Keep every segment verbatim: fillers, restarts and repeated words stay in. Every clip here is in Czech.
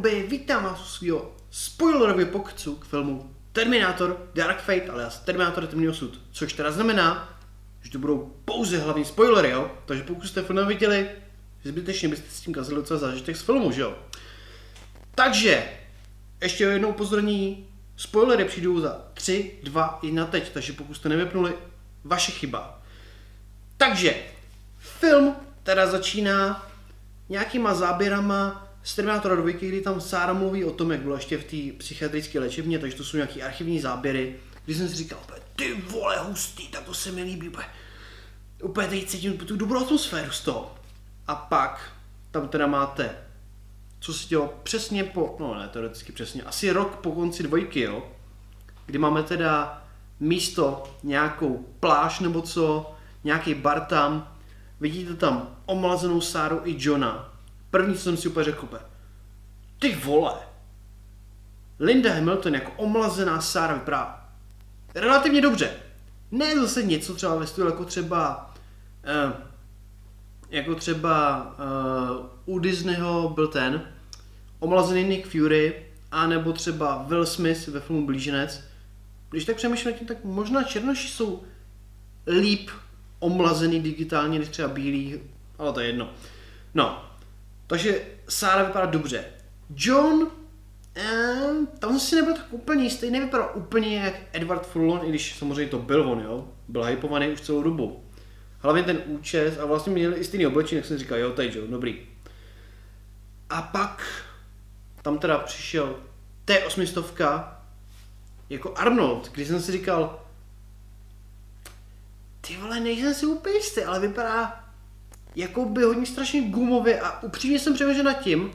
huby, vítám vás u svého spoilerového pokusu k filmu Terminator Dark Fate, alias Terminator Temný osud, což teda znamená, že to budou pouze hlavní spoilery, jo? Takže pokud jste film neviděli, zbytečně byste s tím kazili docela zážitek z filmu, že jo? Takže, ještě jednou upozornění, spoilery přijdou za tři, dva, jedna teď, takže pokud jste nevypnuli, vaše chyba. Takže, film teda začíná nějakýma záběrama z Terminatora dva, kdy tam Sára mluví o tom, jak byla ještě v té psychiatrické léčebně, takže to jsou nějaký archivní záběry, kdy jsem si říkal, ty vole hustý, tak to se mi líbí, úplně, úplně teď cítím tu dobrou atmosféru z toho. A pak tam teda máte, co se dělo přesně po, no ne, teoreticky přesně, asi rok po konci dvojky, jo, kdy máme teda místo nějakou pláž nebo co, nějaký bar tam, vidíte tam omlazenou Sáru i Johna. První, co jsem si úplně řekl, ty vole, Linda Hamilton jako omlazená Sára vypadá relativně dobře. Ne zase něco třeba ve stylu jako třeba uh, jako třeba uh, u Disneyho byl ten omlazený Nick Fury, anebo třeba Will Smith ve filmu Blíženec. Když tak přemýšlím nad tím, tak možná černoši jsou líp omlazený digitálně než třeba bílý, ale to je jedno. No, takže Sára vypadá dobře. John, eh, tam si nebyl tak úplně jistý, nevypadal úplně jak Edward Furlong, i když samozřejmě to byl on, jo, byl hypovaný už celou dobu. Hlavně ten účes a vlastně měli i stejný oblečení, jak jsem říkal, jo, teď, jo, dobrý. A pak tam teda přišel T osm set jako Arnold, když jsem si říkal, ty vole, nejsem si úplně jistý, ale vypadá jako by hodně strašně gumově a upřímně jsem přemýšlel nad tím,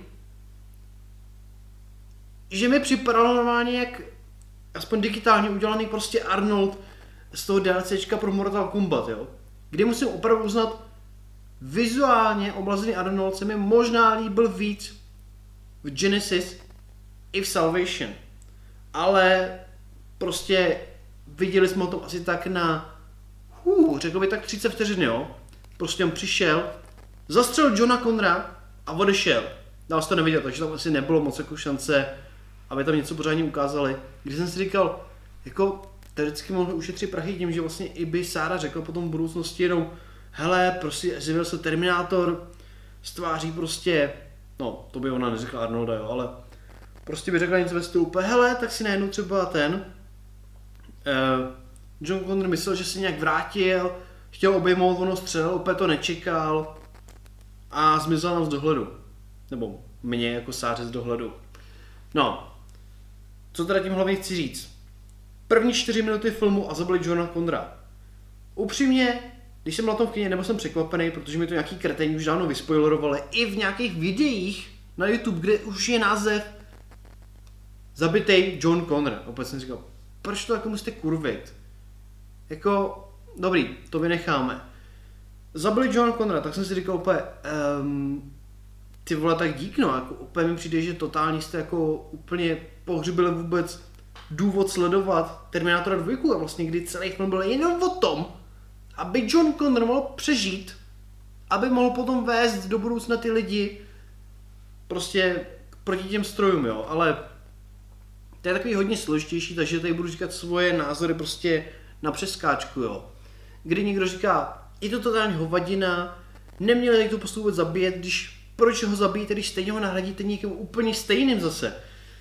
že mi připadalo normálně jak aspoň digitálně udělaný prostě Arnold z toho DLCčka pro Mortal Kombat, jo. Kdy musím opravdu uznat, vizuálně omlazený Arnold se mi možná líbil víc v Genesis i v Salvation. Ale prostě viděli jsme o tom asi tak na, hů, řekl bych tak třicet vteřin, jo. Prostě on přišel, zastřelil Johna Connora a odešel. Dál jsi to neviděl, takže tam asi nebylo moc jako šance, aby tam něco pořádně ukázali. Když jsem si říkal, jako teoreticky mohl ušetřit prachy tím, že vlastně i by Sára řekla potom v budoucnosti jenom, hele, prostě zjevil se Terminátor, stváří prostě, no to by ona neřekla Arnolda, jo, ale prostě by řekla něco ve stylu, hele, tak si najednou třeba ten, uh, John Connor myslel, že se nějak vrátil, chtěl obejmout, ono střelil, úplně to nečekal a zmizel nám z dohledu. Nebo mě jako Sáře z dohledu. No, co teda tím hlavně chci říct? První čtyři minuty filmu a zabili Johna Connora. Upřímně, když jsem byl na tom v kině, nebo jsem překvapený, protože mi to nějaký kreténi už dávno vyspoilerovali, i v nějakých videích na YouTube, kde už je název Zabitej John Connor. Opět jsem říkal, proč to jako musíte kurvit? Jako, dobrý, to vynecháme. Zabili Johna Connora, tak jsem si říkal úplně, um, ty vole, tak dík, no, jako úplně mi přijde, že totálně jste jako úplně pohřbili vůbec důvod sledovat Terminátora dva a vlastně kdy celý film byl jenom o tom, aby John Connor mohl přežít, aby mohl potom vést do budoucna ty lidi prostě proti těm strojům, jo, ale to je takový hodně složitější, takže tady budu říkat svoje názory prostě na přeskáčku, jo. Kdy někdo říká, je to totální hovadina, neměli tak tu postup vůbec zabíjet, když proč ho zabíjíte, když stejně ho nahradíte někým úplně stejným zase.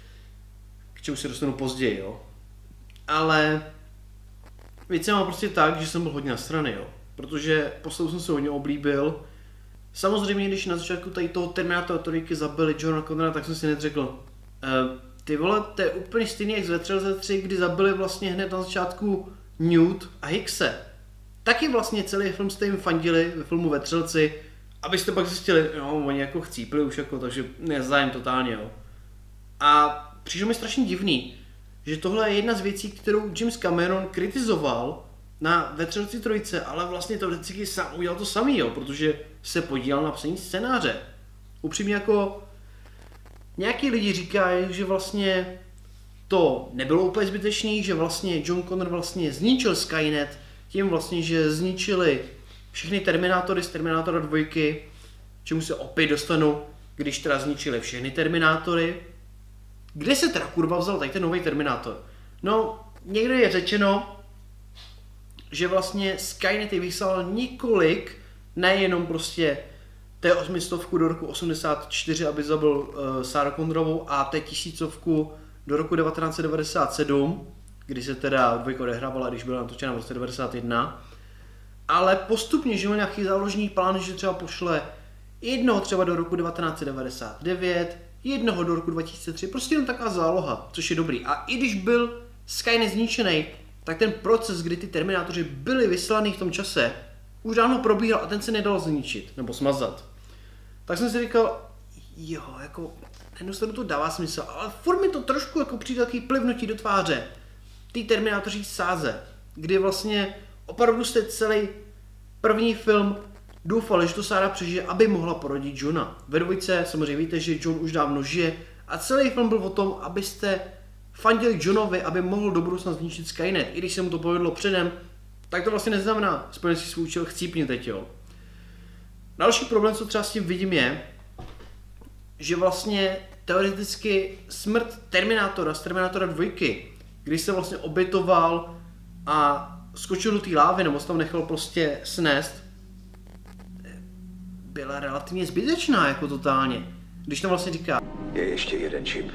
K čemu se dostanu později, jo. Ale věc se má prostě tak, že jsem byl hodně na strany, jo. Protože postavu jsem se hodně oblíbil. Samozřejmě, když na začátku tady toho Terminátora trojky zabili Johna Connora, tak jsem si hned řekl, e, ty vole, to je úplně stejný jak z Vetřelce tři, kdy zabili vlastně hned na začátku Newt a Hickse. Taky vlastně celý film jste jim fandili ve filmu Vetřelci, abyste pak zjistili, no, oni jako chcípli už jako, takže nezájem totálně, jo. A přišlo mi strašně divný, že tohle je jedna z věcí, kterou James Cameron kritizoval na Vetřelci trojce, ale vlastně to vždycky sám udělal to samý, jo, protože se podílel na psaní scénáře. Upřímně jako nějaký lidi říkají, že vlastně to nebylo úplně zbytečný, že vlastně John Connor vlastně zničil Skynet tím vlastně, že zničili všechny Terminátory z Terminátora dva, čemu se opět dostanu, když teda zničili všechny Terminátory, kde se teda kurva vzal tady ten nový Terminátor? No, někde je řečeno, že vlastně Skynet je vyslal několik, nejenom prostě té osmistovku do roku osmdesát čtyři, aby zabil uh, Sarah Connorovou, a té tisícovku do roku devatenáct set devadesát sedm, kdy se teda dvojka odehrávala, když byla natočena v roce devadesát jedna. Ale postupně, že měl nějaký záložní plán, že třeba pošle jednoho třeba do roku devatenáct set devadesát devět, jednoho do roku dva tisíce tři, prostě jen taková záloha, což je dobrý. A i když byl Skynet zničený, tak ten proces, kdy ty Terminátoři byli vyslaný v tom čase, už dávno probíhal a ten se nedal zničit nebo smazat. Tak jsem si říkal, jo, jako, na jednu stranu to dává smysl, ale furt mi to trošku jako přijde takový plivnutí do tváře. Ty Terminátoři sáze, kdy vlastně opravdu jste celý první film doufali, že to Sarah přežije, aby mohla porodit Johna. Ve dvojce samozřejmě víte, že John už dávno žije a celý film byl o tom, abyste fandili Johnovi, aby mohl do budoucna zničit Skynet. I když se mu to povedlo předem, tak to vlastně neznamená, splně si svůj účel, chcípni teď, jo. Další problém, co třeba s tím vidím, je, že vlastně teoreticky smrt Terminátora z Terminátora dvojky, když se vlastně obětoval a skočil do té lávy, nebo se tam nechal prostě snést, byla relativně zbytečná, jako totálně. Když tam vlastně říká, je ještě jeden čip.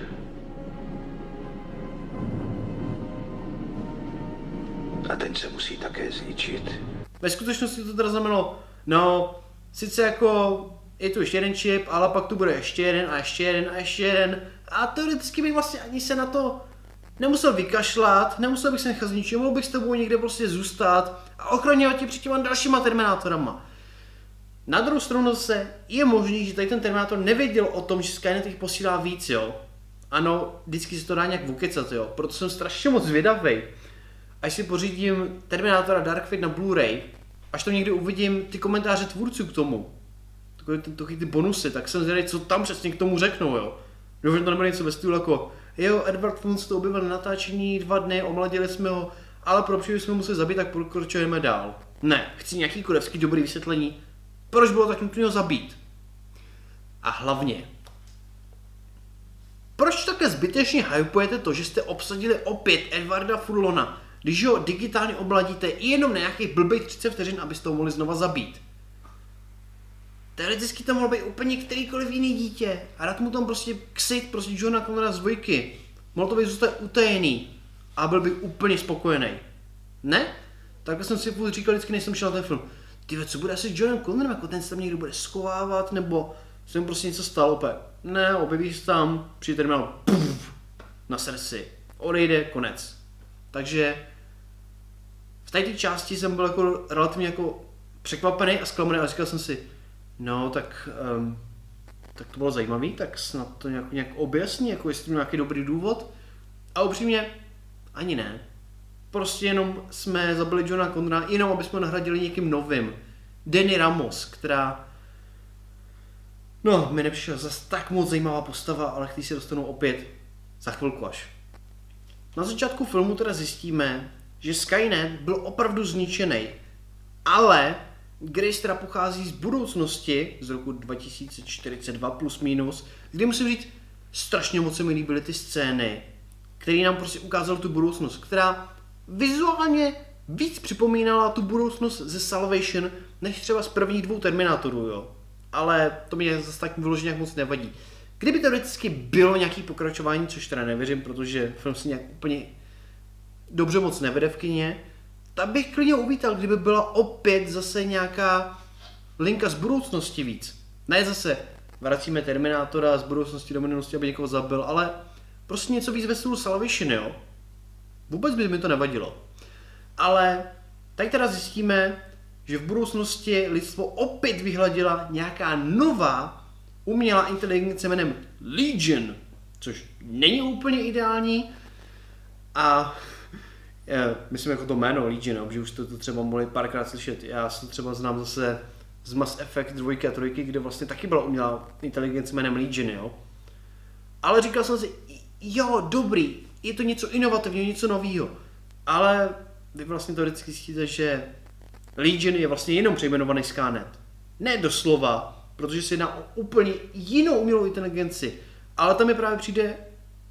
A ten se musí také zničit. Ve skutečnosti to teda znamenalo, no, sice jako je tu ještě jeden čip, ale pak tu bude ještě jeden a ještě jeden a ještě jeden. A teoreticky bych vlastně ani se na to nemusel vykašlat, nemusel bych se nechat zničit, mohl bych s tebou někde prostě zůstat a ochraňovat tě před těma dalšíma Terminátorama. Na druhou stranu zase je možný, že tady ten Terminátor nevěděl o tom, že Skynet jich posílá víc, jo. Ano, vždycky se to dá nějak vukecat, jo, proto jsem strašně moc zvědavej. Až si pořídím Terminátora Dark Fate na Blu-ray, až to někdy uvidím ty komentáře tvůrců k tomu, takové ty, ty, ty bonusy, tak jsem zvědavý, co tam přesně k tomu řeknou, jo. Doufám, to nebude něco ve stylu jako, jo, Edward Fund to objevil na natáčení dva dny, omladili jsme ho, ale pro příště jsme museli zabít, tak pokračujeme dál. Ne, chci nějaký kurevský dobrý vysvětlení, proč bylo tak nutné ho zabít. A hlavně, proč také zbytečně hypujete to, že jste obsadili opět Edwarda Furlona, když ho digitálně obladíte i jenom na nějakých blbých třicet vteřin, abyste ho mohli znova zabít. Teoreticky to mohlo být úplně kterýkoliv jiný dítě a dát mu tam prostě ksit, prostě Johna Connora z dvojky. Mohlo to být zůstat utajený a byl bych úplně spokojený. Ne? Takhle jsem si říkal vždycky, než jsem šel na ten film. Tyve, co bude asi s Johnem Connorem, jako ten se tam někdo bude schovávat, nebo se mu prostě něco stalo opět. Ne, objeví se tam, přijde terminál, puf, na srdci, odejde, konec. Takže v této části jsem byl jako relativně jako překvapený a zklamaný a říkal jsem si, no tak, um, tak to bylo zajímavý, tak snad to nějak, nějak objasní, jako jestli měl nějaký dobrý důvod. A upřímně, ani ne. Prostě jenom jsme zabili Johna Connora, jenom aby jsme nahradili někým novým. Dani Ramos, která, no, mi nepřišla zase tak moc zajímavá postava, ale který se dostanou opět za chvilku až. Na začátku filmu teda zjistíme, že Skynet byl opravdu zničený, ale Grace teda pochází z budoucnosti, z roku dva tisíce čtyřicet dva plus minus, kdy musím říct, strašně moc se mi líbily ty scény, které nám prostě ukázaly tu budoucnost, která vizuálně víc připomínala tu budoucnost ze Salvation, než třeba z prvních dvou Terminátorů, jo. Ale to mě zase tak vyloženě nějak moc nevadí. Kdyby teoreticky bylo nějaký pokračování, což teda nevěřím, protože film si nějak úplně dobře moc nevede v kině, tak bych klidně uvítal, kdyby byla opět zase nějaká linka z budoucnosti víc. Ne zase vracíme Terminátora z budoucnosti do minulosti, aby někoho zabil, ale prostě něco víc ve stylu Salvation, jo. Vůbec by mi to nevadilo. Ale tady teda zjistíme, že v budoucnosti lidstvo opět vyhladila nějaká nová umělá inteligence jménem Legion, což není úplně ideální. A je, myslím jako to jméno Legion, že už jste to třeba mohli párkrát slyšet. Já si to třeba znám zase z Mass Effect dvojky a trojky, kde vlastně taky byla umělá inteligence jménem Legion, jo. Ale říkal jsem si, jo, dobrý, je to něco inovativního, něco nového. Ale vy vlastně to vždycky zjistíte, že Legion je vlastně jenom přejmenovaný Skynet. Ne doslova, protože se jedná o úplně jinou umělou inteligenci. Ale tam mi právě přijde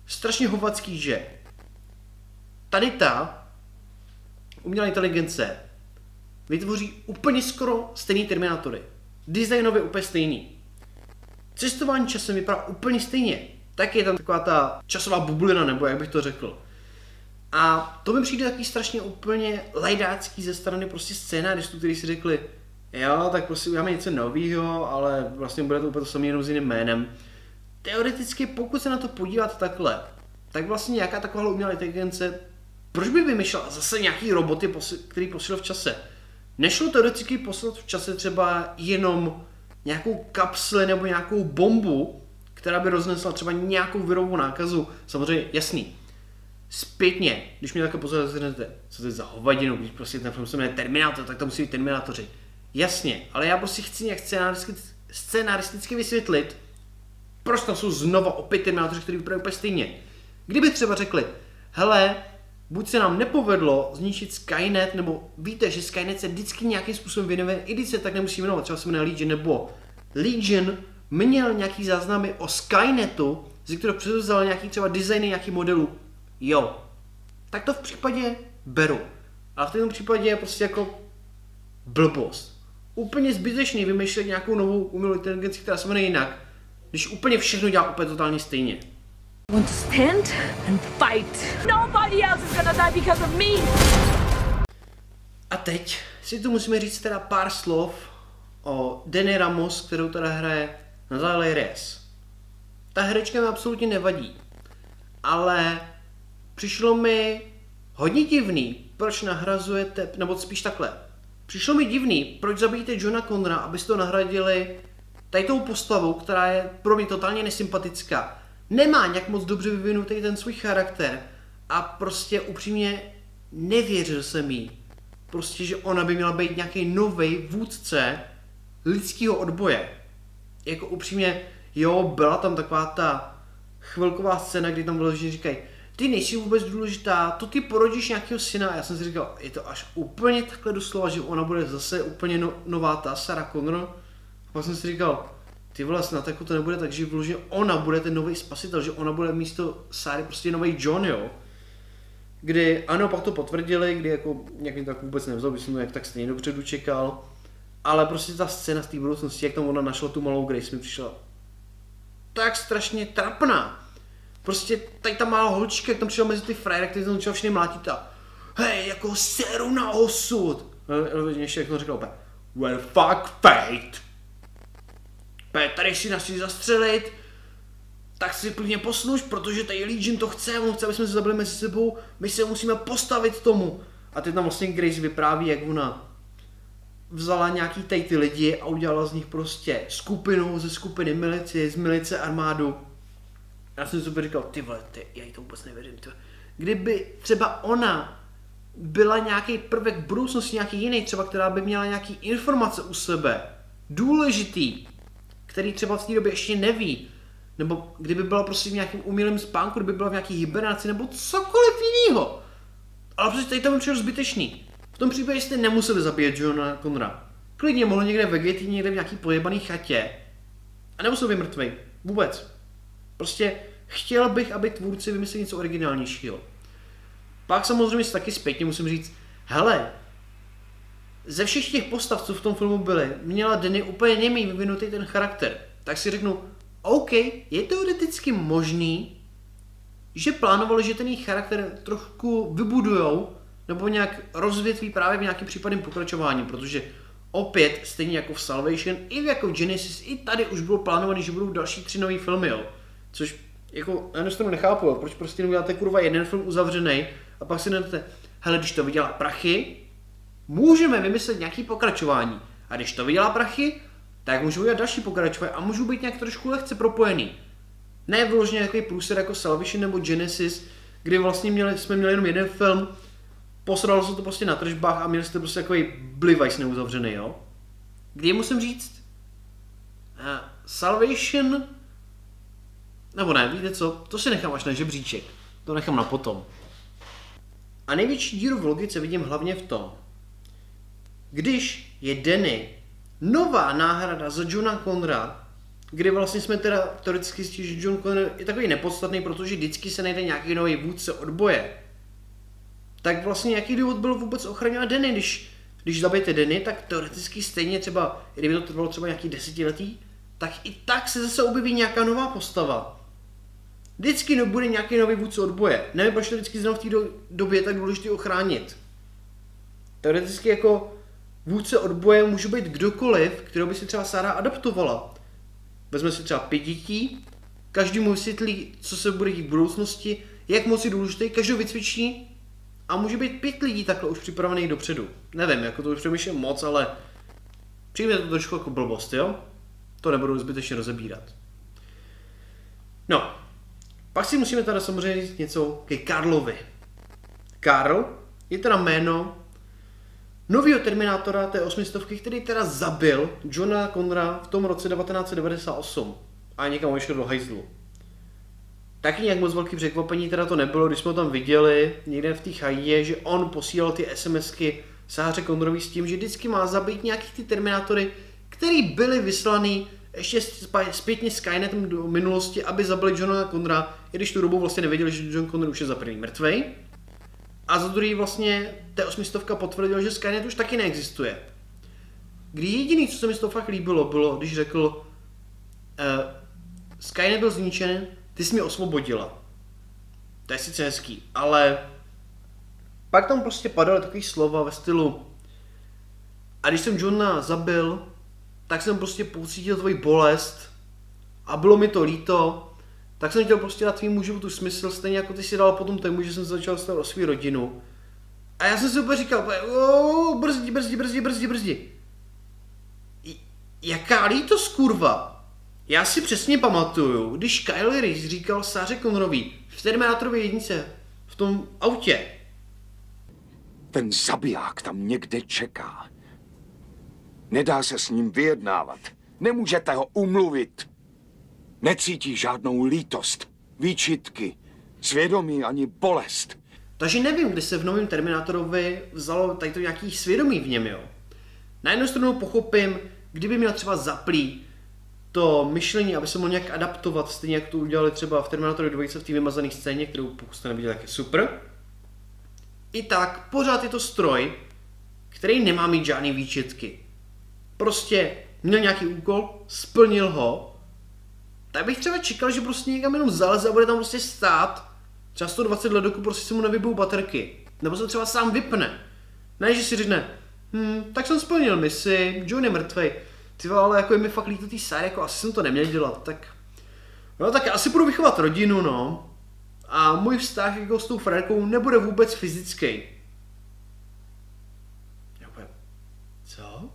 strašně hovacký, že tady ta umělá inteligence vytvoří úplně skoro stejný Terminátory. Designově úplně stejný. Cestování časem vypadá úplně stejně. Tak je tam taková ta časová bublina, nebo jak bych to řekl. A to mi přijde taky strašně úplně lajdácký ze strany prostě scénáristů, kteří si řekli, jo, tak prostě uděláme něco novýho, ale vlastně bude to úplně to samé jenom s jiným jménem. Teoreticky, pokud se na to podívat takhle, tak vlastně nějaká taková umělá inteligence, proč by vymýšlela zase nějaký roboty, který posílal v čase? Nešlo teoreticky poslat v čase třeba jenom nějakou kapsli nebo nějakou bombu, která by roznesla třeba nějakou virovou nákazu, samozřejmě jasný. Zpětně, když mě takhle pozorujete, co to je za hovadinu, když prostě ten film se jmenuje Terminátor, tak to musí být Terminátoři. Jasně, ale já prostě chci nějak scénaristicky, scénaristicky vysvětlit, proč tam jsou znova opět Terminátoři, který vypadají úplně stejně. Kdyby třeba řekli, hele, buď se nám nepovedlo zničit Skynet, nebo víte, že Skynet se vždycky nějakým způsobem věnuje, i když se tak nemusí jmenovat, třeba se jmenuje Legion, nebo Legion měl nějaký záznamy o Skynetu, ze kterého převzal nějaký třeba designy nějaký modelů. Jo, tak to v případě beru. A v tom případě je prostě jako blbost. Úplně zbytečný vymýšlet nějakou novou umělou inteligenci, která se jmenuje jinak, když úplně všechno dělá úplně totálně stejně. Want to stand and fight. Nobody else is gonna die because of me. A teď si tu musíme říct teda pár slov o Dani Ramos, kterou teda hraje Natalie Reyes. Ta herečka mi absolutně nevadí, ale přišlo mi hodně divný, proč nahrazujete, nebo spíš takhle. Přišlo mi divný, proč zabijíte Johna Connora, abyste to nahradili tady tou postavou, která je pro mě totálně nesympatická. Nemá nějak moc dobře vyvinutý ten svůj charakter a prostě upřímně nevěřil jsem jí. Prostě, že ona by měla být nějaký nový vůdce lidského odboje. Jako upřímně, jo, byla tam taková ta chvilková scéna, kdy tam vyloženě říkají, ty nejsi vůbec důležitá, to ty porodíš nějakého syna. A já jsem si říkal, je to až úplně takhle doslova, že ona bude zase úplně no, nová ta Sarah Connor. A pak jsem si říkal, ty vole, snad jako to nebude tak, že vyloženě ona bude ten nový spasitel, že ona bude místo Sary prostě nový John, jo. Kdy, ano, pak to potvrdili, kdy jako nějak mě tak vůbec nevzal, bych jsem to jak tak stejně dopředu čekal. Ale prostě ta scéna z té budoucnosti, jak tam ona našla tu malou Grace, mi přišla tak strašně trapná. Prostě tady ta malá holčička, jak tam přišla mezi ty frajery, který tam začal všechny mlátit a hej, jako seru na osud. Ale ještě jak to říkal opět, well fuck fate. Pé, tady si nás chci zastřelit, tak si plně posluš, protože tady Legion to chce, on chce, aby jsme se zabili mezi sebou, my se musíme postavit tomu. A teď tam vlastně Grace vypráví, jak ona vzala nějaký tady ty lidi a udělala z nich prostě skupinu ze skupiny milici, z milice armádu. Já jsem si super říkal, ty vole, ty, já jí to vůbec nevěřím, ty. Kdyby třeba ona byla nějaký prvek v budoucnosti, nějaký jiný, třeba která by měla nějaký informace u sebe, důležitý, který třeba v té době ještě neví, nebo kdyby byla prostě v nějakém umělém spánku, kdyby byla v nějaký hibernaci, nebo cokoliv jiného. Ale prostě tady to mi přijde zbytečný. V tom případě jste nemuseli zabíjet Johna Connora. Klidně mohl někde ve Getty, někde v nějaký pojebaný chatě a nemusel být mrtvej. Vůbec. Prostě chtěl bych, aby tvůrci vymysleli něco originálnějšího. Pak samozřejmě si taky zpětně musím říct, hele, ze všech těch postav, co v tom filmu byly, měla Dani úplně nemý vyvinutý ten charakter. Tak si řeknu, OK, je teoreticky možný, že plánovali, že ten jejich charakter trochu vybudujou, nebo nějak rozvětví právě v nějakým případným pokračování, protože opět, stejně jako v Salvation, i jako v Genesis, i tady už bylo plánované, že budou další tři nový filmy, jo. Což jako, já než to nechápu, jo. Proč prostě neuděláte kurva jeden film uzavřený a pak si nedáte, hele, když to vydělá prachy, můžeme vymyslet nějaký pokračování. A když to vydělá prachy, tak můžu udělat další pokračování a můžu být nějak trošku lehce propojený. Ne vyloženě takový průser jako Salvation nebo Genesis, kdy vlastně měli, jsme měli jenom jeden film, posralo se to prostě na tržbách a měli jste prostě takový blivajs neuzavřený, jo. Kdy musím říct, uh, Salvation, nebo ne, víte co, to si nechám až na žebříček, to nechám na potom. A největší díru v logice vidím hlavně v tom, když je Dani nová náhrada za Johna Connora, kdy vlastně jsme teda teoreticky zjistili, že John Connor je takový nepodstatný, protože vždycky se najde nějaký nový vůdce odboje. Tak vlastně jaký důvod byl vůbec ochraňovat Danny, když, když zabijete Danny, tak teoreticky stejně třeba, kdyby to trvalo třeba nějaký desetiletí, tak i tak se zase objeví nějaká nová postava. Vždycky no, bude nějaký nový vůdce odboje. Nevím, proč to vždycky znovu v té do, době je tak důležité ochránit. Teoreticky jako vůdce odboje může být kdokoliv, kterého by si třeba Sára adaptovala. Vezme si třeba pět dětí, každý mu vysvětlí, co se bude dít v budoucnosti, jak moc je důležitý, každou vycvičí a může být pět lidí takhle už připravených dopředu. Nevím, jako to už přemýšlím moc, ale přijme to trošku jako blbost, jo? To nebudu zbytečně rozebírat. No, pak si musíme teda samozřejmě říct něco ke Karlovi. Karl je teda jméno novýho Terminátora té osmistovky, který teda zabil Johna Connora v tom roce devatenáct set devadesát osm a někam odešel do hajzlu. Taky nějak moc velký překvapení teda to nebylo, když jsme ho tam viděli někde v té chajě, že on posílal ty SMSky Sáře Connorový s tím, že vždycky má zabít nějaký ty Terminátory, který byly vyslaný ještě zpětně Skynetem do minulosti, aby zabili Johna Connora, i když tu dobu vlastně nevěděli, že John Connor už je za první mrtvej. A za druhý vlastně té osmistovka potvrdil, že Skynet už taky neexistuje. Kdy jediný, co se mi z toho fakt líbilo, bylo, když řekl uh, Skynet byl zničen, ty jsi mě osvobodila. To je sice hezký, ale pak tam prostě padaly takový slova ve stylu a když jsem Johna zabil, tak jsem prostě pocítil tvoji bolest a bylo mi to líto, tak jsem chtěl prostě dát tvýmu životu smysl, stejně jako ty si dal potom tému, že jsem začal starat o svou rodinu. A já jsem si úplně říkal, oh, brzdi, brzdi, brzdi, brzdi, brzdi. Jaká lítost, kurva. Já si přesně pamatuju, když Kyle Reese říkal Sáře Connorový v Terminátorově jednice, v tom autě. Ten zabiják tam někde čeká. Nedá se s ním vyjednávat. Nemůžete ho umluvit. Necítí žádnou lítost, výčitky, svědomí ani bolest. Takže nevím, kdy se v novém Terminátorovi vzalo tady to nějaký svědomí v něm, jo. Na jednu stranu pochopím, kdyby měl třeba zaplý to myšlení, aby se mohl nějak adaptovat, stejně jak to udělali třeba v Terminátoru dvojce v té vymazané scéně, kterou pokud jste neviděli, tak je super. I tak pořád je to stroj, který nemá mít žádný výčitky. Prostě měl nějaký úkol, splnil ho, tak bych třeba čekal, že prostě někam jenom zaleze a bude tam prostě stát třeba sto dvacet let, dokud prostě se mu nevybijou baterky. Nebo se třeba sám vypne. Ne, že si řekne, hm, tak jsem splnil misi, John je mrtvej. Ty ale jako je mi fakt líto tý Sáry, jako asi jsem to neměl dělat, tak... No tak asi budu vychovat rodinu, no. A můj vztah jako s tou frérkou nebude vůbec fyzický. Co?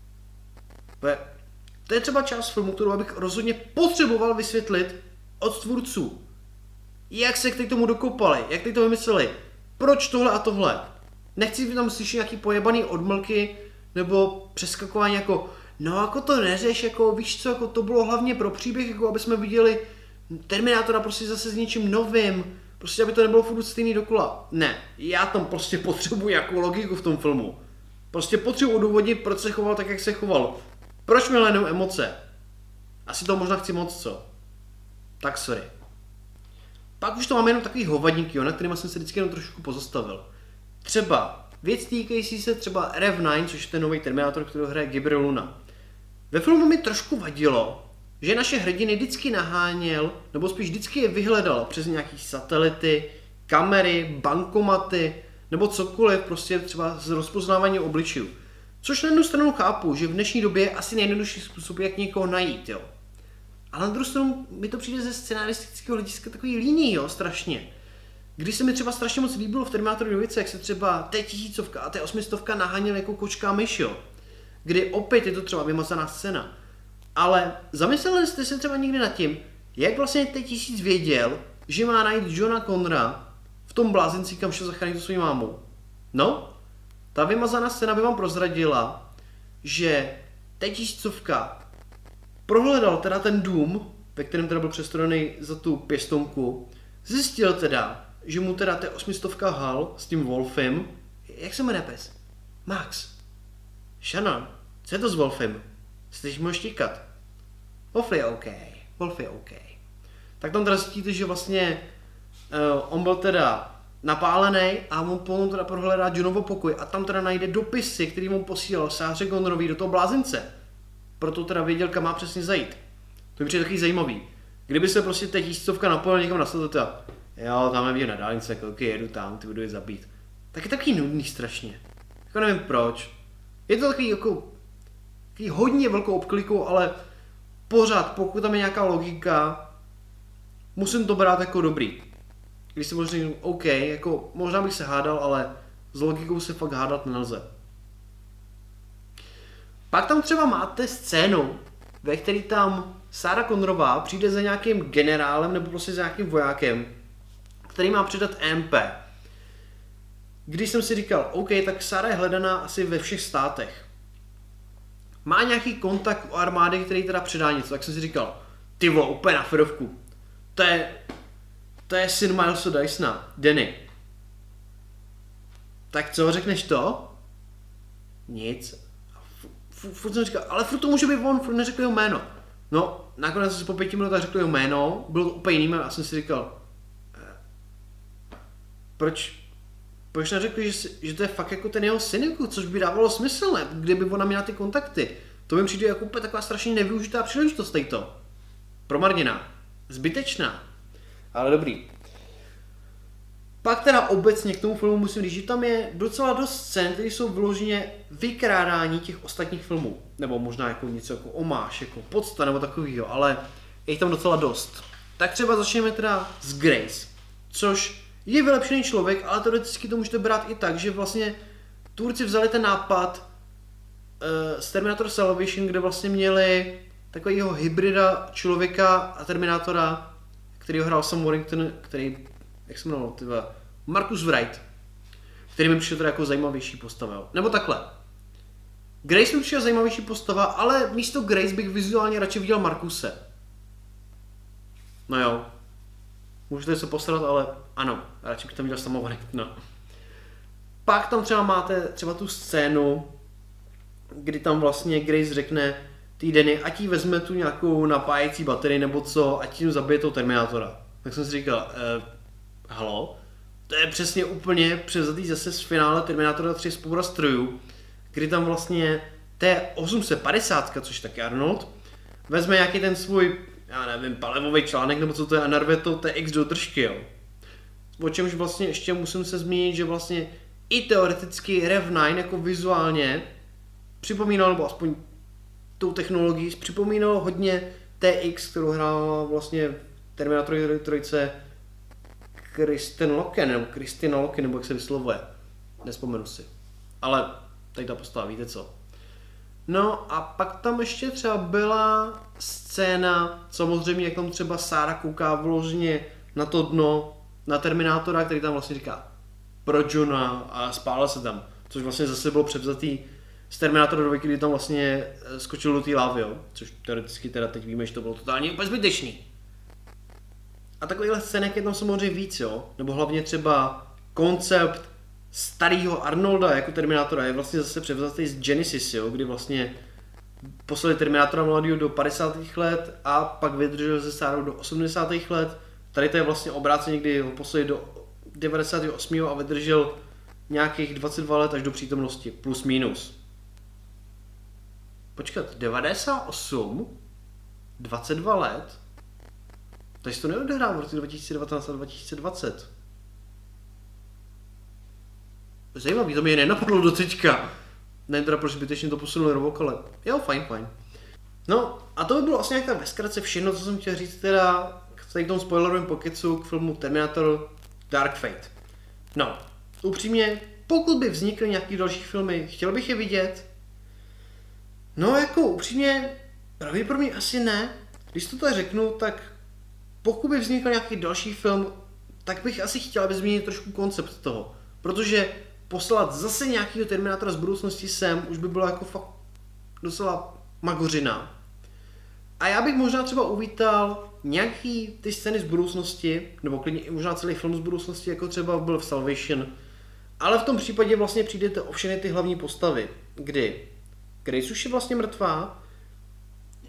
To je třeba část filmu, kterou bych rozhodně potřeboval vysvětlit od tvůrců. Jak se k tomu dokopali, jak teď to vymysleli, proč tohle a tohle. Nechci tam slyšet nějaký pojebaný odmlky nebo přeskakování jako no jako to neřeš, jako víš co, jako to bylo hlavně pro příběh, jako aby jsme viděli Terminátora prostě zase s něčím novým, prostě aby to nebylo furt stejný dokola. Ne, já tam prostě potřebuji nějakou logiku v tom filmu. Prostě potřebuji odůvodnit, proč se choval tak, jak se choval. Proč měl jenom emoce? Asi to možná chci moc, co? Tak sorry. Pak už to máme jenom takový hovadníky, na kterýma jsem se vždycky jenom trošku pozastavil. Třeba věc týkající se třeba R F devět, což je ten nový Terminátor, který hraje Gabriel Luna. Ve filmu mi trošku vadilo, že naše hrdiny vždycky naháněl, nebo spíš vždycky je vyhledal přes nějaký satelity, kamery, bankomaty, nebo cokoliv, prostě třeba z rozpoznávání obličejů. Což na jednu stranu chápu, že v dnešní době je asi nejjednodušší způsob, jak někoho najít, jo. Ale na druhou stranu mi to přijde ze scenaristického hlediska takový líný, jo, strašně. Když se mi třeba strašně moc líbilo v Terminátoru dvojce, jak se třeba té tisícovka a té osmistovka naháněl jako kočka myš, jo. Kdy opět je to třeba vymazaná scéna. Ale zamysleli jste se třeba někdy nad tím, jak vlastně té tisíc věděl, že má najít Johna Connora v tom blázinci, kam šel zachránit svou mámou. No, ta vymazaná scéna by vám prozradila, že té tisícovka prohledal teda ten dům, ve kterém teda byl přestrojený za tu pěstonku, zjistil teda, že mu teda té osmistovka hal s tím Wolfem, jak se jmenuje pes? Max. Shannon, co je to s Wolfem? Chceš mu štíkat? Wolf je OK, Wolf je OK. Tak tam teda zjistíte, že vlastně uh, on byl teda napálený a on potom teda prohledá Johnovo pokoj a tam teda najde dopisy, který mu posílal Sáře Connerovi do toho blázince. Proto teda věděl, kam má přesně zajít. To mi přijde takový zajímavý. Kdyby se prostě teď tisícovka napojila někam na sledovat a jo, tam je na dálnice, kolik jedu tam, ty budu je zabít. Tak je takový nudný strašně. Jako nevím proč. Je to takový jako takový hodně velkou obklikou, ale pořád, pokud tam je nějaká logika, musím to brát jako dobrý. Když si možná říct, OK, jako možná bych se hádal, ale s logikou se fakt hádat nelze. Pak tam třeba máte scénu, ve který tam Sarah Connerová přijde za nějakým generálem nebo prostě za nějakým vojákem, který má předat E M P. Když jsem si říkal, OK, tak Sarah je hledaná asi ve všech státech. Má nějaký kontakt u armády, který teda předá něco, tak jsem si říkal, ty vole, úplně na ferovku. To je, to je syn Milesa Dysona, Danny. Tak co, řekneš to? Nic. Furt jsem říkal, ale furt to může být on, furt neřekl jeho jméno. No, nakonec jsem si po pěti minutách řekl jeho jméno, bylo to úplně jiný jméno a jsem si říkal, proč, proč neřekli, že, že to je fakt jako ten jeho syn, jako, což by dávalo smysl, ne? Kdyby ona měla ty kontakty. To mi přijde jako úplně taková strašně nevyužitá příležitost to. Promarněná, zbytečná, ale dobrý. Pak teda obecně k tomu filmu musím říct, že tam je docela dost scén, které jsou vyloženě vykrádání těch ostatních filmů. Nebo možná jako něco jako omáš, jako podsta nebo takovýho, ale je jich tam docela dost. Tak třeba začneme teda s Grace, což je vylepšený člověk, ale teoreticky to můžete brát i tak, že vlastně tvůrci vzali ten nápad uh, z Terminator Salvation, kde vlastně měli takovýho hybrida člověka a Terminátora, který ho hrál Sam Worthington, který, jak se jmenoval, tyhle, Marcus Wright, který mi přišel teda jako zajímavější postava, jo. Nebo takhle. Grace mi přišel zajímavější postava, ale místo Grace bych vizuálně radši viděl Marcuse. No jo. Můžete se posrat, ale ano, radši bych tam viděl Sama Worthingtona. Pak tam třeba máte třeba tu scénu, kdy tam vlastně Grace řekne tý Danny, ať jí vezme tu nějakou napájecí baterii nebo co, ať tím zabije toho Terminátora. Tak jsem si říkal, eh, halo? To je přesně úplně převzatý zase z finále Terminátora tři z Poura strojů, kdy tam vlastně T osm set padesát, což taky Arnold, vezme nějaký ten svůj, já nevím, palivový článek nebo co to je a narve to T X do držky, jo. O čemž vlastně ještě musím se zmínit, že vlastně i teoreticky Rev devět jako vizuálně připomínal, nebo aspoň tou technologií připomínal hodně T X, kterou hrála vlastně Terminator tři Kristen Loken, nebo Kristina Loken, nebo jak se vyslovuje. Nespomenu si. Ale tady ta postava, víte co. No a pak tam ještě třeba byla scéna, samozřejmě jak tam třeba Sarah kouká vložně na to dno, na Terminátora, který tam vlastně říká pro Johna a spálil se tam. Což vlastně zase bylo převzatý z Terminátora dva, kdy tam vlastně skočil do té lávy, jo. Což teoreticky teda teď víme, že to bylo totálně úplně zbytečný. A takovýchhle scének je tam samozřejmě víc, jo. Nebo hlavně třeba koncept starého Arnolda jako Terminátora je vlastně zase převzatý z Genesis, jo, kdy vlastně poslali Terminátora mladého do padesátých let a pak vydržel se Sarou do osmdesátých let. Tady to je vlastně obráceně, kdy ho poslali do devadesátého osmého a vydržel nějakých dvacet dva let až do přítomnosti, plus minus. Počkat, devadesát osm, dvacet dva let, takže to neodehrál v roce dva tisíce devatenáct a dva tisíce dvacet. Zajímavý, to mě nenapadlo do teďka. Nevím teda, proč zbytečně to posunuli rovok, ale jo, fajn, fajn. No a to by bylo vlastně nějaká ve zkratce všechno, co jsem chtěl říct teda k tady tomu spoilerovém pokecu k filmu Terminator Dark Fate. No, upřímně, pokud by vznikly nějaký další filmy, chtěl bych je vidět. No jako upřímně, pravděpodobně asi ne. Když to tak řeknu, tak pokud by vznikl nějaký další film, tak bych asi chtěl, aby změnit trošku koncept toho. Protože poslat zase nějakého Terminátora z budoucnosti sem už by bylo jako fakt docela magořina. A já bych možná třeba uvítal nějaký ty scény z budoucnosti, nebo klidně i možná celý film z budoucnosti, jako třeba byl v Salvation. Ale v tom případě vlastně přijdete o všechny ty hlavní postavy, kdy Grace už je vlastně mrtvá,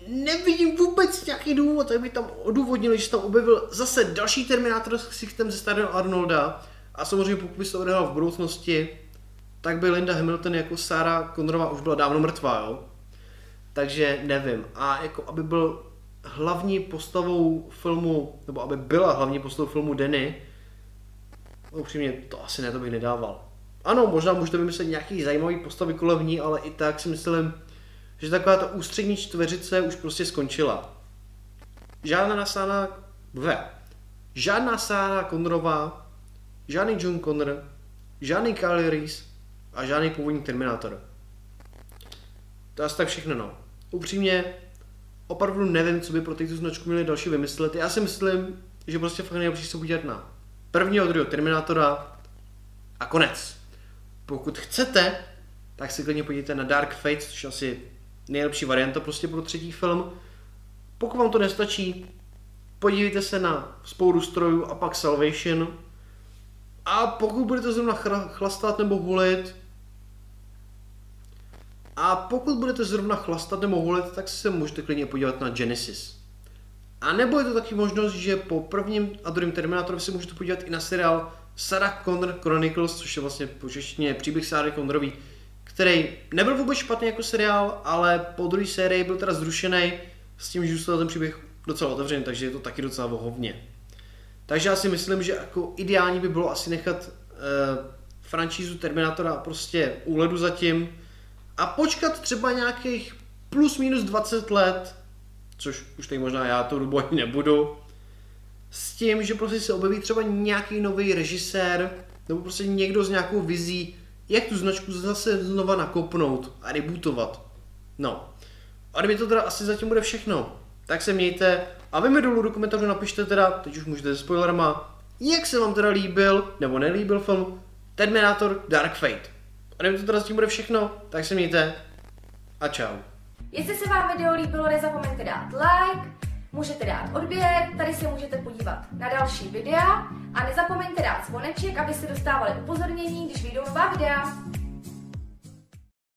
nevidím vůbec nějaký důvod, aby tam odůvodnili, že tam objevil zase další Terminátor s ksichtem ze starého Arnolda. A samozřejmě pokud by se to odehrál v budoucnosti, tak by Linda Hamilton jako Sarah Connorová už byla dávno mrtvá, jo. Takže nevím. A jako aby byl hlavní postavou filmu, nebo aby byla hlavní postavou filmu Danny, upřímně to asi ne, to bych nedával. Ano, možná můžete vymyslet nějaký zajímavý postavy kolem ní, ale i tak si myslím, že taková ta ústřední čtveřice už prostě skončila. Žádná nasána, ve, žádná Sarah Connorová, žádný John Connor, žádný Kyle Reese a žádný původní Terminátor. To je asi tak všechno, no. Upřímně, opravdu nevím, co by pro tu značku měli další vymyslet. Já si myslím, že prostě fakt nejlepší se podívat na prvního, druhého Terminátora a konec. Pokud chcete, tak si klidně podívejte na Dark Fate, což je asi nejlepší varianta prostě pro třetí film. Pokud vám to nestačí, podívejte se na Spouru strojů a pak Salvation. A pokud budete zrovna chlastat nebo hulit, a pokud budete zrovna chlastat nebo hulit, tak se můžete klidně podívat na Genesis. A nebo je to taky možnost, že po prvním a druhém Terminátorovi se můžete podívat i na seriál Sarah Connor Chronicles, což je vlastně po češtině příběh Sary Connorový, který nebyl vůbec špatný jako seriál, ale po druhé sérii byl teda zrušený s tím, že zůstal ten příběh docela otevřený, takže je to taky docela vohovně. Takže já si myslím, že jako ideální by bylo asi nechat uh, franšízu Terminátora prostě u ledu zatím a počkat třeba nějakých plus minus dvacet let, což už tady možná já tu dobu ani nebudu, s tím, že prostě se objeví třeba nějaký nový režisér nebo prostě někdo s nějakou vizí, jak tu značku zase znova nakopnout a rebootovat. No. A kdyby to teda asi zatím bude všechno, tak se mějte a vy mi dolů do komentářů napište teda, teď už můžete se spoilerama, jak se vám teda líbil nebo nelíbil film Terminator Dark Fate. A kdyby to teda zatím bude všechno, tak se mějte a čau. Jestli se vám video líbilo, nezapomeňte dát like, můžete dát odběr, tady se můžete podívat na další videa a nezapomeňte dát zvoneček, abyste dostávali upozornění, když vyjdou nová videa.